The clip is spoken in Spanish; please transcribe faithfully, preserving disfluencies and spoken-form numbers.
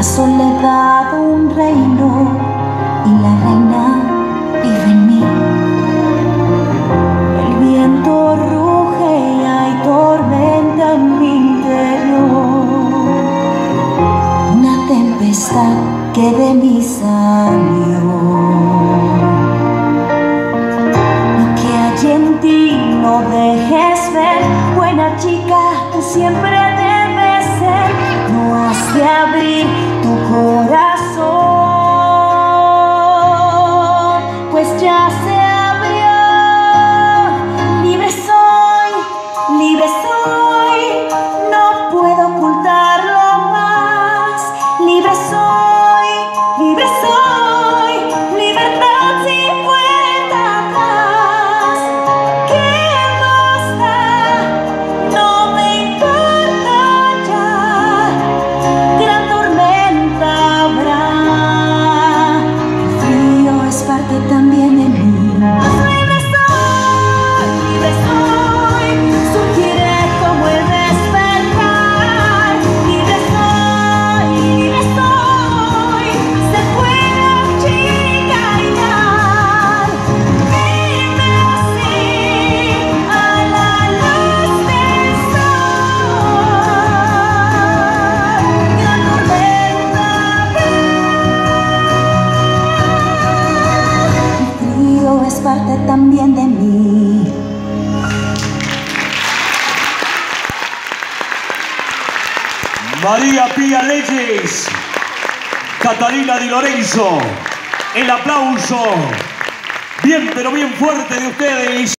soledad un reino y la reina vive en mí. El viento ruge y hay tormenta en mi interior, una tempestad que de mí salió. Lo que hay en ti no dejes ver, buena chica, tú siempre debes ser. No has de abrir tu corazón, pues ya se abrió. Libre soy, libre soy, no puedo ocultarlo más. Libre soy, libre soy, libertad sin vuelta atrás. ¿Qué más da? No me importa ya. Gran tormenta habrá, el frío es parte también de mí. Libre soy, libre soy, surgiré como el despertar. Libre soy, libre soy, se puede achicar. Vine así a la luz del sol. Gran tormenta habrá, el frío es parte también de mí. María Pía Leyes, Catalina Di Lorenzo, el aplauso bien pero bien fuerte de ustedes.